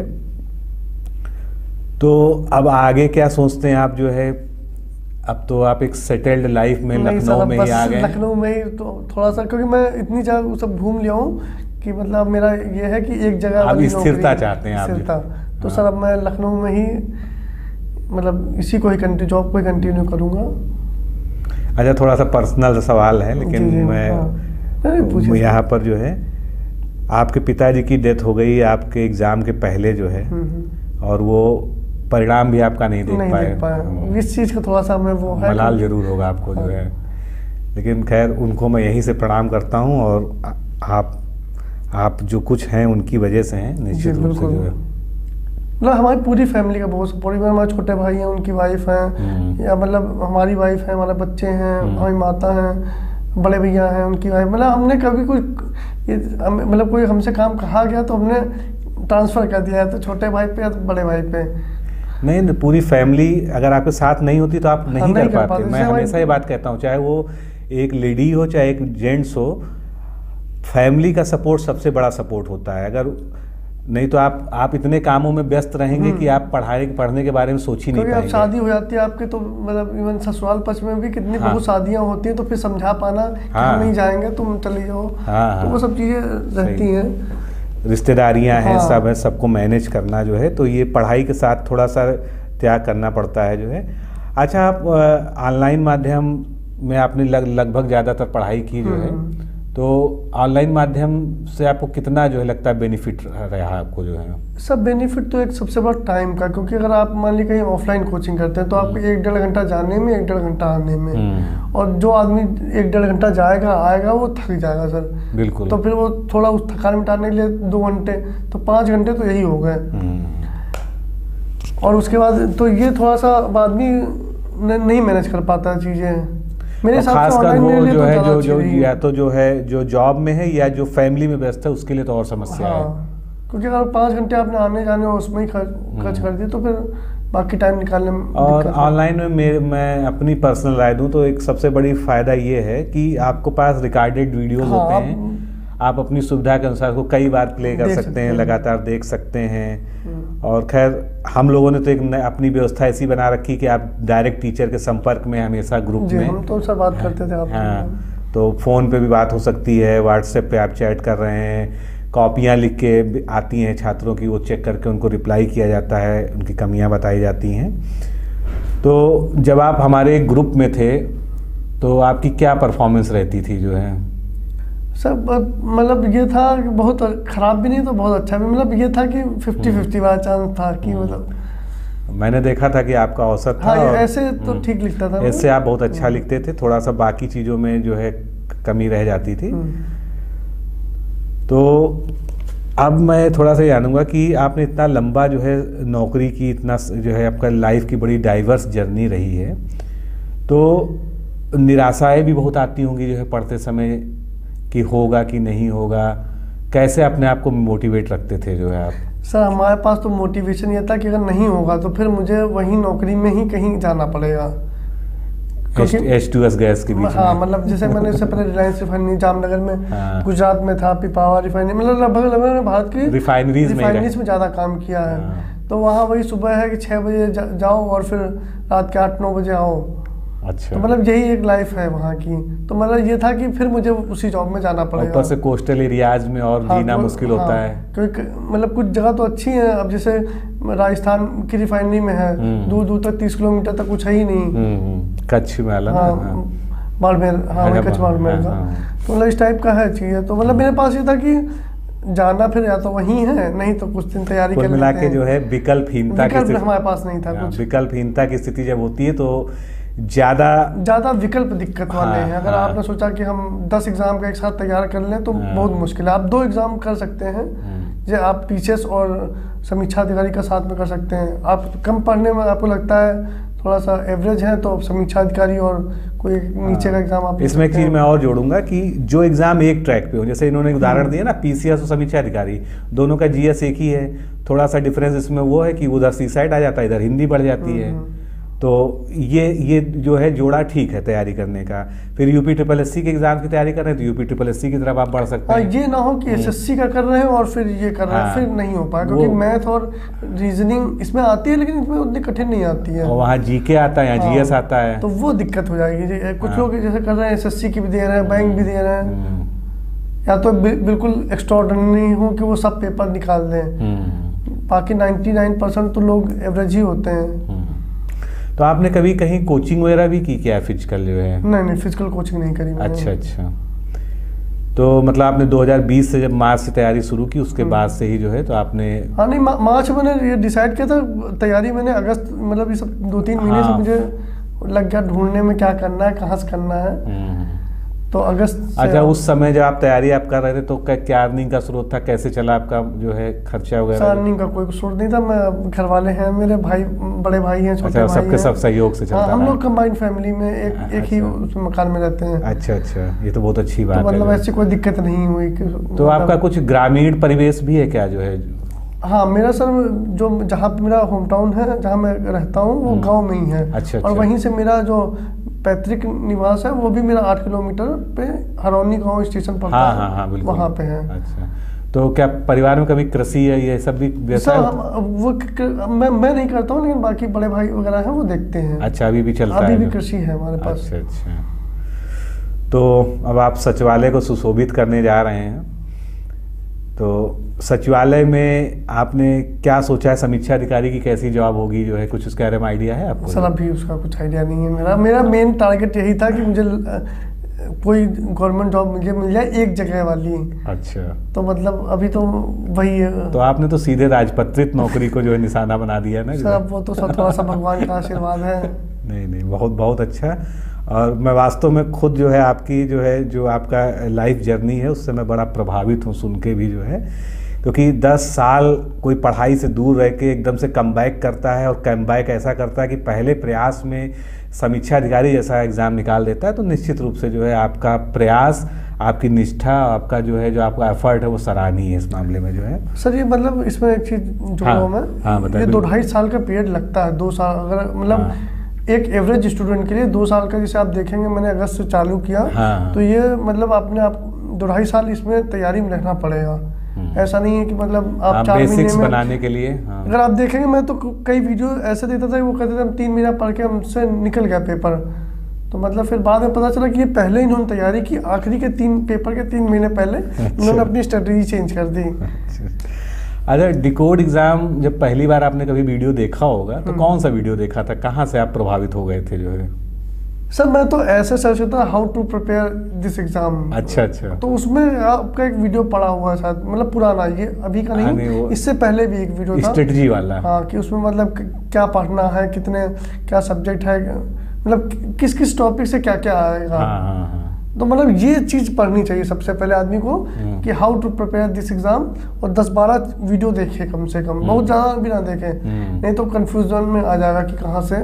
तो अब आगे क्या सोचते हैं आप जो है? अब तो आप एक सेटल्ड लाइफ में लखनऊ में ही आ गए।
लखनऊ में ही तो थोड़ा सा, क्योंकि मैं इतनी जगह सब घूम लिया हूँ कि मतलब मेरा ये है कि एक जगह
आप स्थिरता चाहते हैं आप?
स्थिरता। तो सर अब मैं लखनऊ में ही मतलब इसी को ही कंटिन्यू, जॉब को ही कंटिन्यू करूँगा।
अच्छा, थोड़ा सा पर्सनल सवाल है लेकिन
जी, जी,
मैं
हाँ।
यहाँ पर जो है, आपके पिताजी की डेथ हो गई आपके एग्ज़ाम के पहले जो है, और वो परिणाम भी आपका नहीं देख
नहीं
पाए,
देख पाया। इस चीज़ का थोड़ा सा मैं वो है,
मलाल जरूर होगा आपको जो है। लेकिन खैर उनको मैं यहीं से प्रणाम करता हूँ, और आप आप जो कुछ हैं उनकी वजह से हैं निश्चित रूप से जो है।
मतलब हमारी पूरी फैमिली का बहुत सपोर्ट है। हमारे छोटे भाई हैं, उनकी वाइफ हैं, या मतलब हमारी वाइफ है, हमारे बच्चे हैं, हमारी माता हैं, बड़े भैया हैं, उनकी वाइफ। मतलब हमने कभी कोई मतलब कोई हमसे काम कहा गया तो हमने ट्रांसफ़र कर दिया है, तो छोटे भाई पे या तो बड़े भाई पे।
नहीं, पूरी फैमिली अगर आपके साथ नहीं होती तो आप नहीं,
नहीं
कर,
कर
पाते।
पाते।
मैं हमेशा ये बात कहता हूँ, चाहे वो एक लेडी हो चाहे एक जेंट्स हो, फैमिली का सपोर्ट सबसे बड़ा सपोर्ट होता है। अगर नहीं तो आप आप इतने कामों में व्यस्त रहेंगे कि आप पढ़ाई पढ़ने के बारे में सोच ही नहीं पाएंगे।
अब शादी हो जाती है आपके तो मतलब इवन ससुराल पक्ष में भी कितनी हाँ। बहुत शादियां होती हैं, तो फिर समझा पाना हाँ। हम नहीं जाएंगे, तुम चले जाओ हाँ। तो वो सब चीज़ें रहती हैं,
रिश्तेदारियां हैं
हाँ।
सब है, सबको मैनेज करना जो है, तो ये पढ़ाई के साथ थोड़ा सा त्याग करना पड़ता है जो है। अच्छा, आप ऑनलाइन माध्यम में आपने लग, लगभग ज़्यादातर पढ़ाई की जो है, तो ऑनलाइन माध्यम से आपको कितना जो है लगता है बेनिफिट रहा आपको जो है?
सब बेनिफिट तो एक सबसे बड़ा टाइम का, क्योंकि अगर आप मान लीजिए कहीं ऑफलाइन कोचिंग करते हैं तो आपको एक डेढ़ घंटा जाने में, एक डेढ़ घंटा आने में, और जो आदमी एक डेढ़ घंटा जाएगा आएगा वो थक जाएगा सर।
बिल्कुल।
तो फिर वो थोड़ा उस थकान मिटाने के लिए दो घंटे तो पाँच घंटे तो यही हो गए। और उसके बाद तो ये थोड़ा सा आदमी नहीं मैनेज कर पाता चीज़ें मेरे हिसाब से।
खासकर वो जो है जो जो या तो जो है जो जॉब में है या जो फैमिली में व्यस्त है उसके लिए तो और समस्या
हाँ, है। क्योंकि अगर पाँच घंटे आपने आने जाने और उसमें ही खर्च खर्च कर दिए तो फिर बाकी टाइम निकालने में।
और ऑनलाइन में मेरे मैं अपनी पर्सनल राय दूं तो एक सबसे बड़ी फ़ायदा ये है कि आपको पास रिकॉर्डेड वीडियोस
हाँ,
होते हैं, आप अपनी सुविधा के अनुसार को कई बार प्ले कर सकते हैं, लगातार देख सकते हैं। और खैर हम लोगों ने तो एक अपनी व्यवस्था ऐसी बना रखी कि आप डायरेक्ट टीचर के संपर्क में हमेशा ग्रुप में,
हम तो सर बात करते थे आप।
हाँ, तो फ़ोन पे भी बात हो सकती है, व्हाट्सएप पे आप चैट कर रहे हैं, कॉपियाँ लिख के आती हैं छात्रों की, वो चेक करके उनको रिप्लाई किया जाता है, उनकी कमियाँ बताई जाती हैं। तो जब आप हमारे ग्रुप में थे तो आपकी क्या परफॉर्मेंस रहती थी जो है?
सब मतलब ये था कि बहुत ख़राब भी नहीं तो बहुत अच्छा भी, मतलब ये था कि फिफ्टी फिफ्टी वाला चांस था कि मतलब
मैंने देखा था कि आपका औसत था।
हाँ,
और
ऐसे तो ठीक लिखता था,
ऐसे आप बहुत अच्छा लिखते थे, थोड़ा सा बाकी चीज़ों में जो है कमी रह जाती थी। तो अब मैं थोड़ा सा जानूंगा कि आपने इतना लंबा जो है नौकरी की, इतना जो है आपका लाइफ की बड़ी डाइवर्स जर्नी रही है, तो निराशाएं भी बहुत आती होंगी जो है पढ़ते समय कि होगा कि नहीं होगा, कैसे अपने आप को मोटिवेट रखते थे जो है आप?
सर हमारे पास तो मोटिवेशन ये था कि अगर नहीं होगा तो फिर मुझे वही नौकरी में ही कहीं जाना पड़ेगा।
एच टू एस गैस के बीच
हाँ,
में।
मतलब जैसे मैंने इससे पहले रिलायंस रिफाइनरी जामनगर में, हाँ। गुजरात में था पिपावा रिफाइनरी, मतलब लगभग लगभग भारत की
रिफाइनरीज में
में ज़्यादा काम किया है। हाँ। तो वहाँ वही सुबह है कि छः बजे जा, जाओ और फिर रात के आठ नौ बजे आओ।
अच्छा।
तो मतलब यही एक लाइफ है वहाँ की। तो मतलब ये था कि फिर मुझे उसी जॉब में जाना पड़ेगा।
ऊपर से कोस्टल एरियाज में और हाँ, जीना तो, मुश्किल हाँ, होता है,
क्योंकि मतलब कुछ जगह तो अच्छी है। अब जैसे राजस्थान की रिफाइनरी में है, दूर दूर तक तीस किलोमीटर तक कुछ है ही नहीं।
कच्छ में अलग,
हाँ, बाड़मेर, हाँ वही कच्छ बाड़मेर का, तो मतलब इस टाइप का है चीज़ें। तो मतलब मेरे पास ये था कि जाना फिर या तो वहीं है, नहीं तो कुछ दिन तैयारी कर
मिला के जो है विकल्पहीनता की
हमारे पास नहीं था कुछ।
विकल्पहीनता की स्थिति जब होती है तो ज़्यादा
ज़्यादा विकल्प दिक्कत वाले
हाँ,
हैं। अगर
हाँ,
आपने सोचा कि हम दस एग्ज़ाम का एक साथ तैयार कर लें तो हाँ, बहुत मुश्किल है। आप दो एग्ज़ाम कर सकते हैं, जो आप टीचर्स और समीक्षा अधिकारी का साथ में कर सकते हैं। आप कम पढ़ने में आपको लगता है थोड़ा सा एवरेज है तो समीक्षा अधिकारी और कोई नीचे का एग्जाम आप
इसमें एक चीज मैं और जोड़ूंगा कि जो एग्जाम एक ट्रैक पे हो, जैसे इन्होंने उदाहरण दिया ना पीसीएस और समीक्षा अधिकारी, दोनों का जीएस एक ही है, थोड़ा सा डिफरेंस इसमें वो है कि उधर सी साइड आ जाता है, इधर हिंदी बढ़ जाती है। तो ये ये जो है जोड़ा ठीक है तैयारी करने का। फिर यूपी ट्रिपल एस सी के एग्जाम की तैयारी कर रहे हैं तो यूपी ट्रिपल एस सी की तरफ आप बढ़ सकते हैं।
ये ना हो कि एसएससी का कर रहे हैं और फिर ये कर रहे हैं, फिर नहीं हो पाएगा, क्योंकि मैथ और रीजनिंग इसमें आती है लेकिन इसमें उतनी कठिन नहीं आती है।
और वहाँ जीके आता है, यहाँ जीएस आता है,
तो वो दिक्कत हो जाएगी। कुछ लोग जैसे कर रहे हैं एसएससी की भी दे रहे हैं, बैंक भी दे रहे हैं, या तो बिल्कुल एक्स्ट्राऑर्डिनरी हो कि वो सब पेपर निकाल दें, बाकी निन्यानवे परसेंट तो लोग एवरेज ही होते हैं।
तो आपने कभी कहीं कोचिंग वगैरह भी की क्या फिजिकल जो है?
नहीं नहीं, फिजिकल कोचिंग नहीं करी मैंने।
अच्छा अच्छा। तो मतलब आपने दो हज़ार बीस से जब मार्च से तैयारी शुरू की उसके बाद से ही जो है तो आपने?
हाँ नहीं, मार्च मैंने ये डिसाइड किया था, तैयारी मैंने अगस्त, मतलब ये सब दो तीन महीने
हाँ।
से मुझे लग गया ढूंढने में क्या करना है, कहाँ से करना है, तो अगस्त से।
अच्छा, उस समय जब आप तैयारी आप कर रहे थे तो क्या क्या अर्निंग का स्रोत था, कैसे चला आपका जो है खर्चा वगैरह?
अर्निंग का कोई स्रोत नहीं था, मैं घर वाले हैं, मेरे भाई बड़े भाई हैं, छोटे भाई
सबके सब सहयोग से चलता
है। हम लोग कंबाइंड फैमिली में एक
अच्छा।
एक ही मकान में रहते हैं।
अच्छा अच्छा, ये तो बहुत अच्छी बात है।
मतलब ऐसी कोई दिक्कत नहीं हुई।
तो आपका कुछ ग्रामीण परिवेश भी है क्या जो है?
हाँ, मेरा सर जो जहाँ मेरा होम टाउन है, जहाँ मैं रहता हूँ, वो गांव में ही है।
अच्छा,
और वहीं से मेरा जो पैतृक निवास है वो भी मेरा आठ किलोमीटर पे हरौनी गांव स्टेशन पड़ता
हाँ,
है।
हाँ, हाँ, बिल्कुल।
वहाँ पे है।
अच्छा, तो क्या परिवार में कभी कृषि है ये सब भी व्यवसाय?
वो मैं मैं नहीं करता हूँ, लेकिन बाकी बड़े भाई वगैरह हैं वो देखते हैं।
अच्छा, अभी भी चलता
अभी
है?
अभी भी कृषि है हमारे पास।
अच्छा अच्छा। तो अब आप सचिवालय को सुशोभित करने जा रहे हैं, तो सचिवालय में आपने क्या सोचा है? समीक्षा अधिकारी की कैसी जॉब होगी जो है, कुछ उसके बारे में आइडिया है आपको?
सर अभी उसका कुछ आइडिया नहीं है। मेरा मेरा मेन टारगेट यही था कि मुझे कोई गवर्नमेंट जॉब मुझे मिल जाए एक जगह वाली।
अच्छा,
तो मतलब अभी तो वही है।
तो आपने तो सीधे राजपत्रित नौकरी को जो है निशाना बना दिया ना?
सर वो तो सब थोड़ा सा भगवान का आशीर्वाद है।
नहीं नहीं, बहुत बहुत अच्छा। और मैं वास्तव में खुद जो है आपकी जो है जो आपका लाइफ जर्नी है उससे मैं बड़ा प्रभावित हूँ सुन के भी जो है, क्योंकि दस साल कोई पढ़ाई से दूर रह के एकदम से कम बैक करता है, और कम बैक ऐसा करता है कि पहले प्रयास में समीक्षा अधिकारी जैसा एग्ज़ाम निकाल देता है। तो निश्चित रूप से जो है आपका प्रयास, आपकी निष्ठा, आपका जो है जो आपका एफर्ट है वो सराहनीय है इस मामले में जो है।
सर ये मतलब इसमें एक चीज़ जो
हाँ,
मैं
हाँ,
ये दो ढाई साल का पीरियड लगता है, दो साल अगर मतलब हाँ। एक एवरेज स्टूडेंट के लिए दो साल का, जैसे आप देखेंगे मैंने अगस्त से चालू किया, हाँ। तो ये मतलब आपने आप दो ढाई साल इसमें तैयारी में रहना पड़ेगा। ऐसा नहीं है कि मतलब आप चार महीने में
बनाने के लिए। हाँ।
अगर आप देखेंगे मैं तो कई वीडियो ऐसे देता था, वो कहते थे हम तीन महीना पढ़ के हमसे निकल गया पेपर, तो मतलब फिर बाद में पता चला कि ये पहले इन्होंने तैयारी की, आखिरी के तीन पेपर के तीन महीने पहले इन्होंने अपनी स्ट्रेटजी चेंज कर दी।
अच्छा, डिकोड एग्जाम जब पहली बार आपने कभी वीडियो देखा होगा तो कौन सा वीडियो देखा था, कहाँ से आप प्रभावित हो गए थे जो है?
सर मैं तो ऐसे सर्च होता how to prepare this exam.
अच्छा अच्छा।
तो उसमें आपका एक वीडियो पड़ा हुआ है शायद, मतलब पुराना, ये अभी का नहीं, नहीं इससे पहले भी एक वीडियो था
स्ट्रेटजी वाला।
हाँ, कि उसमें मतलब क्या पढ़ना है, कितने क्या सब्जेक्ट है, मतलब किस किस टॉपिक से क्या क्या आएगा।
हाँ, हाँ, हाँ।
तो मतलब ये चीज़ पढ़नी चाहिए सबसे पहले आदमी को कि how to prepare this exam, और दस बारह वीडियो देखे कम से कम, बहुत ज़्यादा भी ना देखे, नहीं तो कंफ्यूजन में आ जाएगा कि कहाँ से।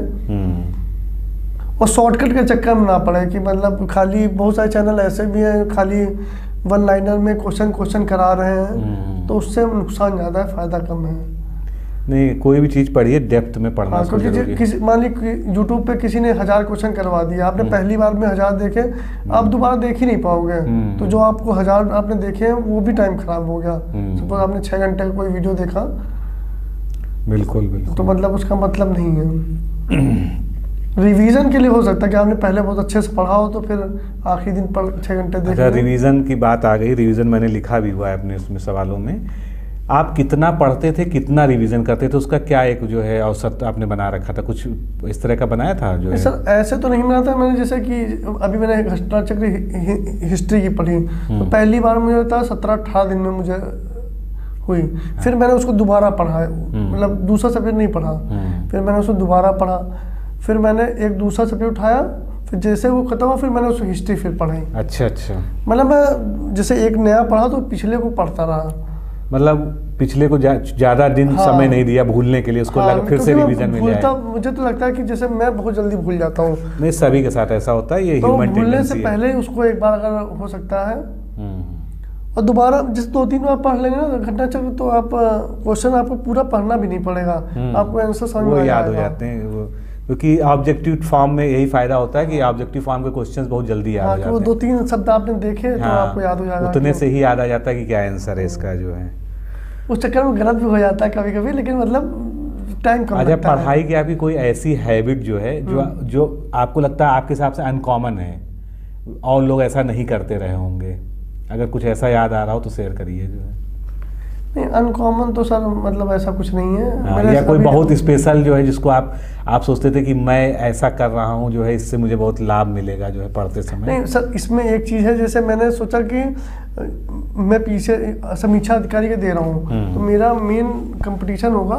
और शॉर्टकट के चक्कर में ना पड़े कि मतलब खाली, बहुत सारे चैनल ऐसे भी हैं खाली वन लाइनर में क्वेश्चन क्वेश्चन करा रहे हैं, तो उससे नुकसान ज़्यादा है, फ़ायदा कम है।
नहीं, कोई भी चीज़ पढ़िए डेप्थ में पढ़ना।
हाँ, क्योंकि किसी मान ली यूट्यूब पे किसी ने हज़ार क्वेश्चन करवा दिया, आपने पहली बार में हज़ार देखे, आप दोबारा देख ही नहीं पाओगे, तो जो आपको हज़ार आपने देखे हैं वो भी टाइम खराब हो गया। सपोज आपने छः घंटे का कोई वीडियो देखा,
बिल्कुल बिल्कुल,
तो मतलब उसका मतलब नहीं है। रिवीजन के लिए हो सकता है कि आपने पहले बहुत अच्छे से पढ़ा हो, तो फिर आखिरी दिन पढ़ छः घंटे देख।
अच्छा, रिवीजन की बात आ गई, रिवीजन मैंने लिखा भी हुआ है अपने उसमें सवालों में। आप कितना पढ़ते थे, कितना रिवीजन करते थे, उसका क्या एक जो है औसत आपने बना रखा था, कुछ इस तरह का बनाया था जो है?
सर ऐसे तो नहीं बनाया था मैंने, जैसे कि अभी मैंने घटनाचक्र हिस्ट्री की पढ़ी, तो पहली बार मुझे था सत्रह अठारह दिन में मुझे हुई, फिर मैंने उसको दोबारा पढ़ा, मतलब दूसरा सब्जेक्ट नहीं पढ़ा, फिर मैंने उसको दोबारा पढ़ा, फिर मैंने एक दूसरा सब्जेक्ट उठाया, फिर जैसे वो खत्म हुआ फिर मैंने उसको हिस्ट्री फिर पढ़ाई।
अच्छा अच्छा,
मतलब मैं जैसे एक नया पढ़ा तो पिछले को पढ़ता रहा।
मतलब पिछले को ज़्यादा दिन
हाँ,
समय नहीं दिया भूलने के लिए, उसको
हाँ,
लगा फिर से रिवीजन में ले आए।
मुझे तो लगता है कि जैसे मैं बहुत जल्दी भूल जाता हूँ।
नहीं, सभी के साथ ऐसा होता है, ये
तो
ह्यूमन
भूलने
टेंडेंसी
से
है।
पहले उसको एक बार अगर हो सकता है और दोबारा जिस दो तीन बार पढ़ लेंगे ना घटना चक्र, तो आप क्वेश्चन आपको पूरा पढ़ना भी नहीं पड़ेगा, आपको आंसर समझ में
याद हो जाते हैं वो, क्योंकि ऑब्जेक्टिव फॉर्म में यही फायदा होता है कि ऑब्जेक्टिव फॉर्म के क्वेश्चंस बहुत जल्दी याद हो जाते हैं।
वो दो तीन शब्द आपने देखे तो आपको याद हो जाएगा,
उतने से ही याद आ जाता है कि क्या आंसर है इसका जो है।
उस चक्कर में गलत भी हो जाता है कभी कभी, लेकिन मतलब टाइम कम लगता है।
अच्छा, पढ़ाई की आपकी कोई ऐसी हैबिट जो है जो जो आपको लगता है आपके हिसाब से अनकॉमन है और लोग ऐसा नहीं करते रहे होंगे, अगर कुछ ऐसा याद आ रहा हो तो शेयर करिए जो है।
नहीं, अनकॉमन तो सर मतलब ऐसा कुछ नहीं है।
हाँ, या कोई बहुत स्पेशल जो है जिसको आप आप सोचते थे कि मैं ऐसा कर रहा हूँ जो है इससे मुझे बहुत लाभ मिलेगा जो है पढ़ते समय।
नहीं सर, इसमें एक चीज़ है, जैसे मैंने सोचा कि मैं पीछे समीक्षा अधिकारी के दे रहा हूँ, तो मेरा मेन कंपटीशन होगा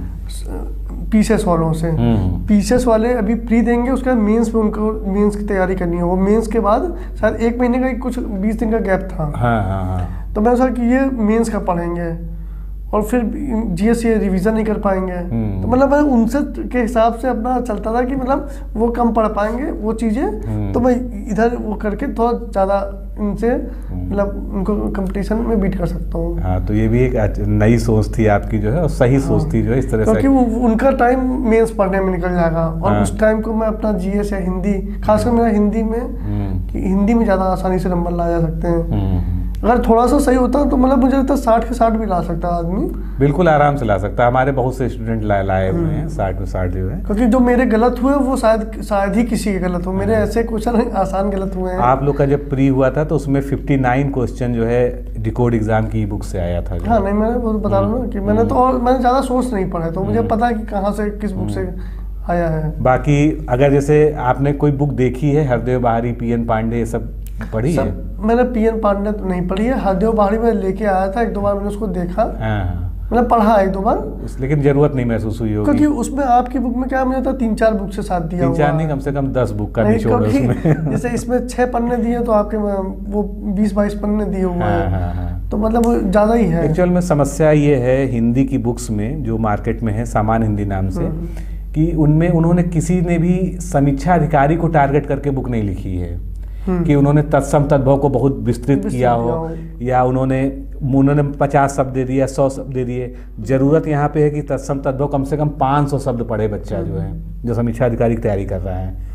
पीसीएस वालों से। पीसीएस वाले अभी प्री देंगे, उसके बाद मेंस में उनको मेंस की तैयारी करनी है। वो मेंस के बाद शायद एक महीने का कुछ बीस दिन का गैप था।
हाँ हाँ हाँ।
तो मैंने सोचा कि ये मेंस का पढ़ेंगे और फिर जीएस ये रिवीजन नहीं कर पाएंगे। तो मतलब मैं उनसे के हिसाब से अपना चलता था कि मतलब वो कम पढ़ पाएंगे वो चीज़ें, तो मैं इधर वो करके थोड़ा ज़्यादा इनसे मतलब उनको कंपटीशन में बीट कर सकता हूँ।
हाँ, तो ये भी एक नई सोच थी आपकी जो है और सही हाँ, सोच थी जो है इस तरह से,
क्योंकि उनका टाइम मेंस पढ़ने में निकल जाएगा और हाँ, उस टाइम को मैं अपना जीएस या हिंदी, खासकर मेरा हिंदी में कि हिंदी में ज़्यादा आसानी से नंबर ला जा सकते हैं। अगर थोड़ा सा सही होता तो मतलब मुझे लगता है साठ के साठ भी ला सकता है आदमी,
बिल्कुल आराम से ला सकता है। हमारे बहुत से स्टूडेंट लाए लाए हुए हैं साठ में साठ जो है,
क्योंकि जो मेरे गलत हुए वो शायद शायद ही किसी के गलत हो, मेरे ऐसे क्वेश्चन आसान गलत हुए हैं।
आप लोग का जब प्री हुआ था तो उसमें उनसठ क्वेश्चन जो है डिकोड एग्जाम की बुक से आया था।
हाँ नहीं, मैंने वो बता रहा हूँ ना कि मैंने तो और मैंने ज़्यादा सोच नहीं पढ़ा, तो मुझे पता है कि कहाँ से किस बुक से आया है।
बाकी अगर जैसे आपने कोई बुक देखी है, हरदेव बहारी, पी एन पांडे, ये सब पढ़ी है?
मैंने पी एन पांडे तो नहीं पढ़ी है, हरदेव बहारी में लेके आया था एक दो बार, मैंने उसको देखा, मैंने पढ़ा एक दो बार,
लेकिन जरूरत नहीं महसूस हुई होगी,
क्योंकि उसमें आपकी बुक में क्या मुझे था तीन चार बुक से साथ दिया,
तीन चार नहीं कम से कम दस बुक का निचोड़ है उसमें।
जैसे इसमें छह पन्ने दिए तो आपके वो बीस बाईस पन्ने दिए हुए हैं, तो मतलब वो ज़्यादा ही है।
एक्चुअल में समस्या ये है हिंदी की बुक्स में जो मार्केट में है सामान्य हिंदी नाम से, कि उनमें उन्होंने किसी ने भी समीक्षा अधिकारी को टारगेट करके बुक नहीं लिखी है कि उन्होंने तत्सम तद्भव को बहुत विस्तृत किया हो, या उन्होंने उन्होंने पचास शब्द दे दिया, सौ शब्द दे दिए। जरूरत यहाँ पे है कि तत्सम तद्भव कम से कम पाँच सौ शब्द पढ़े बच्चा जो है जो समीक्षा अधिकारी की तैयारी कर रहा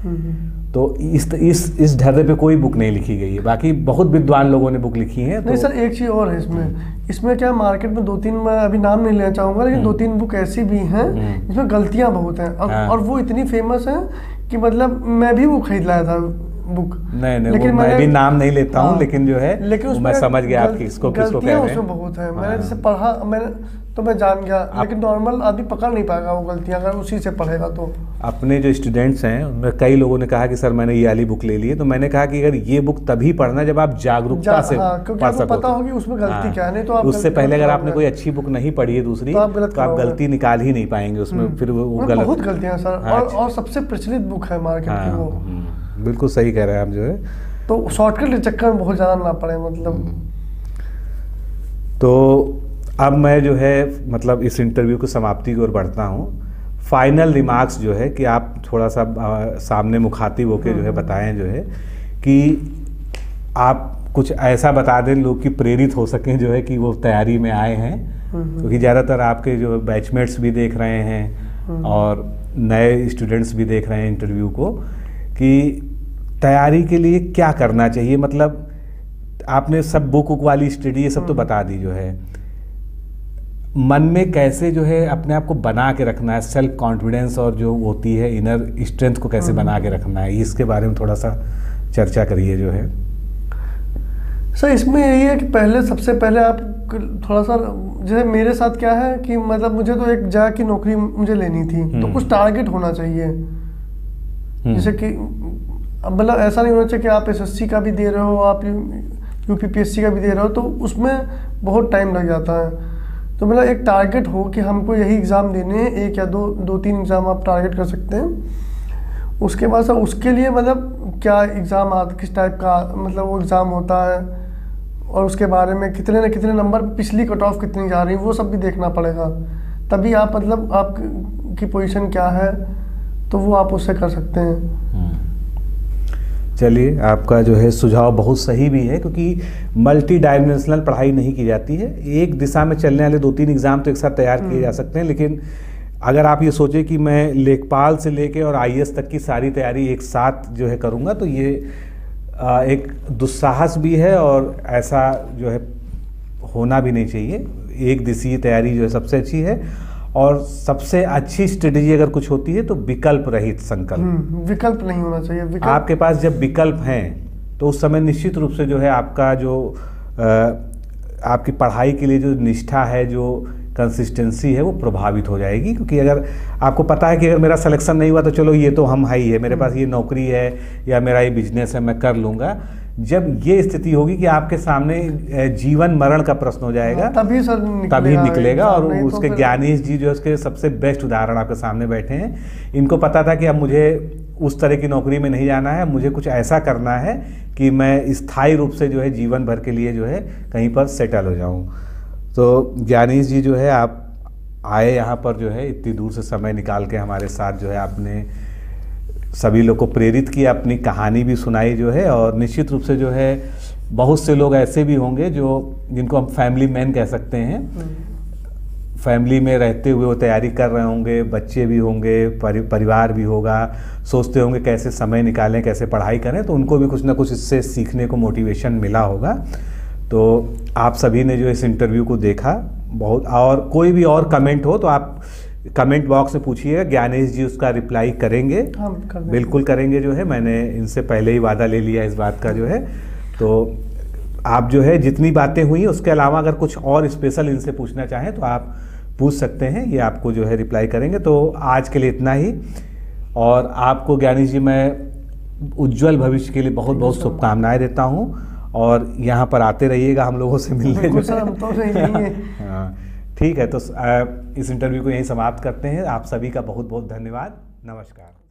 है। तो इस इस इस ढर्रे पे कोई बुक नहीं लिखी गई है, बाकी बहुत विद्वान लोगों ने बुक लिखी है।
नहीं तो सर, एक चीज़ और है इसमें इसमें क्या मार्केट में दो तीन, मैं अभी नाम नहीं लेना चाहूँगा, लेकिन दो तीन बुक ऐसी भी हैं जिसमें गलतियाँ बहुत हैं और, हाँ। और वो इतनी फेमस है कि मतलब मैं भी वो खरीद लाया था बुक।
नहीं नहीं, लेकिन मैं भी नाम नहीं लेता हूँ, लेकिन जो है लेकिन मैं समझ गया आप किसको किसको कह रहे हैं।
उसमें बहुत है, मैंने जैसे पढ़ा मैंने तो मैं जान गया, लेकिन नॉर्मल आदमी पकड़ नहीं पाएगा वो गलतियाँ अगर उसी से पढ़ेगा तो।
अपने जो स्टूडेंट्स हैं उनमें कई लोगों ने कहा कि सर मैंने ये वाली बुक ले ली है, तो मैंने कहा कि अगर ये बुक तभी पढ़ना जब आप जागरूकता से पढ़ सको,
पता होगी उसमें गलती क्या है, नहीं तो आप
उससे पहले अगर आपने कोई अच्छी बुक नहीं पढ़ी है दूसरी, तो आप गलती निकाल ही नहीं पाएंगे उसमें, फिर वो गलत।
बहुत गलतियाँ सर, और सबसे प्रचलित बुक है मार्केट की वो।
बिल्कुल सही कह रहे हैं आप जो है,
तो शॉर्टकट के चक्कर में बहुत ज़्यादा ना पड़े मतलब।
तो अब मैं जो है मतलब इस इंटरव्यू की समाप्ति की ओर बढ़ता हूँ। फाइनल रिमार्क्स जो है कि आप थोड़ा सा आ, सामने मुखातिब होकर जो है बताएं जो है कि आप कुछ ऐसा बता दें लोग कि प्रेरित हो सकें जो है कि वो तैयारी में आए हैं, क्योंकि ज़्यादातर आपके जो बैचमेट्स भी देख रहे हैं और नए स्टूडेंट्स भी देख रहे हैं इंटरव्यू को, कि तैयारी के लिए क्या करना चाहिए। मतलब आपने सब बुक बुक वाली स्टडी ये सब तो बता दी, जो है मन में कैसे जो है अपने आप को बना के रखना है, सेल्फ कॉन्फिडेंस और जो होती है इनर स्ट्रेंथ को कैसे बना के रखना है, इसके बारे में थोड़ा सा चर्चा करिए जो है।
सर इसमें यही है कि पहले सबसे पहले आप थोड़ा सा, जैसे मेरे साथ क्या है कि मतलब मुझे तो एक जगह की नौकरी मुझे लेनी थी, तो कुछ टारगेट होना चाहिए, जैसे कि मतलब ऐसा नहीं होना चाहिए कि आप एसएससी का भी दे रहे हो, आप यूपीपीएससी का भी दे रहे हो, तो उसमें बहुत टाइम लग जाता है। तो मतलब एक टारगेट हो कि हमको यही एग्ज़ाम देने हैं, एक या दो दो तीन एग्ज़ाम आप टारगेट कर सकते हैं। उसके बाद सर उसके लिए मतलब क्या एग्ज़ाम आता, किस टाइप का मतलब वो एग्ज़ाम होता है, और उसके बारे में कितने न कितने नंबर पिछली कट ऑफ कितनी जा रही है वो सब भी देखना पड़ेगा, तभी आप मतलब आपकी पोजीशन क्या है तो वो आप उससे कर सकते हैं।
चलिए, आपका जो है सुझाव बहुत सही भी है, क्योंकि मल्टी डायमेंशनल पढ़ाई नहीं की जाती है। एक दिशा में चलने वाले दो तीन एग्जाम तो एक साथ तैयार किए जा सकते हैं, लेकिन अगर आप ये सोचें कि मैं लेखपाल से लेके और आई ए एस तक की सारी तैयारी एक साथ जो है करूँगा, तो ये एक दुस्साहस भी है और ऐसा जो है होना भी नहीं चाहिए। एक दिशीय तैयारी जो है सबसे अच्छी है, और सबसे अच्छी स्ट्रेटेजी अगर कुछ होती है तो विकल्प रहित संकल्प।
विकल्प नहीं होना चाहिए। विकल्प
आपके पास जब विकल्प हैं तो उस समय निश्चित रूप से जो है आपका जो आ, आपकी पढ़ाई के लिए जो निष्ठा है, जो कंसिस्टेंसी है, वो प्रभावित हो जाएगी। क्योंकि अगर आपको पता है कि अगर मेरा सिलेक्शन नहीं हुआ तो चलो ये तो हम है ही है, मेरे पास ये नौकरी है या मेरा ये बिजनेस है, मैं कर लूँगा। जब ये स्थिति होगी कि आपके सामने जीवन मरण का प्रश्न हो जाएगा,
तभी सर निकलेगा,
तभी निकलेगा। और उसके
तो
ज्ञानीश जी जो उसके सबसे बेस्ट उदाहरण आपके सामने बैठे हैं। इनको पता था कि अब मुझे उस तरह की नौकरी में नहीं जाना है, मुझे कुछ ऐसा करना है कि मैं स्थायी रूप से जो है जीवन भर के लिए जो है कहीं पर सेटल हो जाऊँ। तो ज्ञानीश जी जो है आप आए यहाँ पर, जो है इतनी दूर से समय निकाल के हमारे साथ जो है आपने सभी लोग को प्रेरित किया, अपनी कहानी भी सुनाई जो है। और निश्चित रूप से जो है बहुत से लोग ऐसे भी होंगे जो जिनको हम फैमिली मैन कह सकते हैं, फैमिली में रहते हुए वो तैयारी कर रहे होंगे, बच्चे भी होंगे, परि, परिवार भी होगा, सोचते होंगे कैसे समय निकालें, कैसे पढ़ाई करें, तो उनको भी कुछ ना कुछ इससे सीखने को मोटिवेशन मिला होगा। तो आप सभी ने जो इस इंटरव्यू को देखा बहुत, और कोई भी और कमेंट हो तो आप कमेंट बॉक्स में पूछिएगा, ज्ञानेश जी उसका रिप्लाई करेंगे।
हाँ, कर
बिल्कुल करेंगे जो है, मैंने इनसे पहले ही वादा ले लिया इस बात का जो है। तो आप जो है जितनी बातें हुई उसके अलावा अगर कुछ और स्पेशल इनसे पूछना चाहें तो आप पूछ सकते हैं, ये आपको जो है रिप्लाई करेंगे। तो आज के लिए इतना ही, और आपको ज्ञानेश जी मैं उज्जवल भविष्य के लिए बहुत बहुत शुभकामनाएं देता हूँ, और यहाँ पर आते रहिएगा हम लोगों से मिलने। हाँ ठीक है, तो इस इंटरव्यू को यहीं समाप्त करते हैं। आप सभी का बहुत बहुत धन्यवाद। नमस्कार।